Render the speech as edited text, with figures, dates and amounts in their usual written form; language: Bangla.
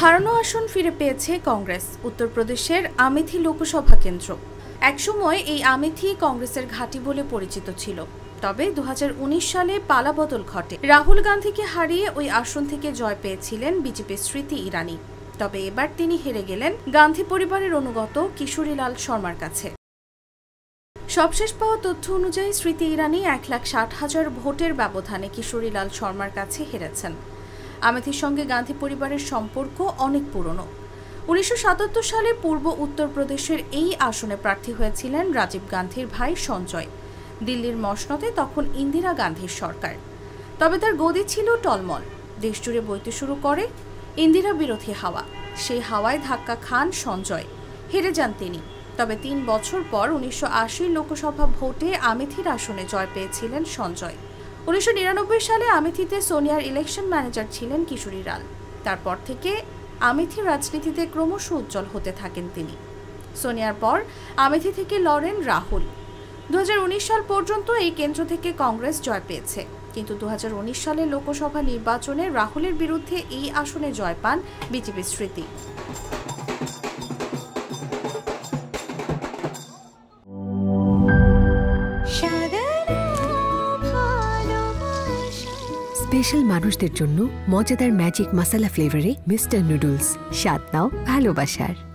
হারানো আসন ফিরে পেয়েছে কংগ্রেস। উত্তরপ্রদেশের আমেথি লোকসভা কেন্দ্র একসময় এই আমেথি কংগ্রেসের ঘাঁটি বলে পরিচিত ছিল। তবে 2019 সালে পালাবদল ঘটে। রাহুল গান্ধীকে হারিয়ে ওই আসন থেকে জয় পেয়েছিলেন বিজেপির স্মৃতি ইরানি। তবে এবার তিনি হেরে গেলেন গান্ধী পরিবারের অনুগত কিশোরীলাল শর্মার কাছে। সবশেষ পাওয়া তথ্য অনুযায়ী স্মৃতি ইরানি 1,60,000 ভোটের ব্যবধানে কিশোরীলাল শর্মার কাছে হেরেছেন। আমেথির সঙ্গে গান্ধী পরিবারের সম্পর্ক অনেক পুরনো। 1977 সালে পূর্ব উত্তরপ্রদেশের এই আসনে প্রার্থী হয়েছিলেন রাজীব গান্ধীর ভাই সঞ্জয়। দিল্লির মসনদে তখন ইন্দিরা গান্ধীর সরকার। তবে তার গদি ছিল টলমল। দেশজুড়ে বইতে শুরু করে ইন্দিরা বিরোধী হাওয়া। সেই হাওয়ায় ধাক্কা খান সঞ্জয়, হেরে যান তিনি। তবে 3 বছর পর 1980 লোকসভা ভোটে আমেথির আসনে জয় পেয়েছিলেন সঞ্জয়। 1999 সালে আমেথিতে সোনিয়ার ইলেকশন ম্যানেজার ছিলেন কিশোরীলাল। তারপর থেকে আমেথি রাজনীতিতে ক্রমশ উজ্জ্বল হতে থাকেন তিনি। সোনিয়ার পর আমেথি থেকে লড়েন রাহুল। 2019 সাল পর্যন্ত এই কেন্দ্র থেকে কংগ্রেস জয় পেয়েছে, কিন্তু 2019 সালের লোকসভা নির্বাচনে রাহুলের বিরুদ্ধে এই আসনে জয় পান বিজেপির স্মৃতি। স্পেশাল মানুষদের জন্য মজাদার ম্যাজিক মশলা ফ্লেভারে মিস্টার নুডলস। স্বাদ নাও ভালোবাসার।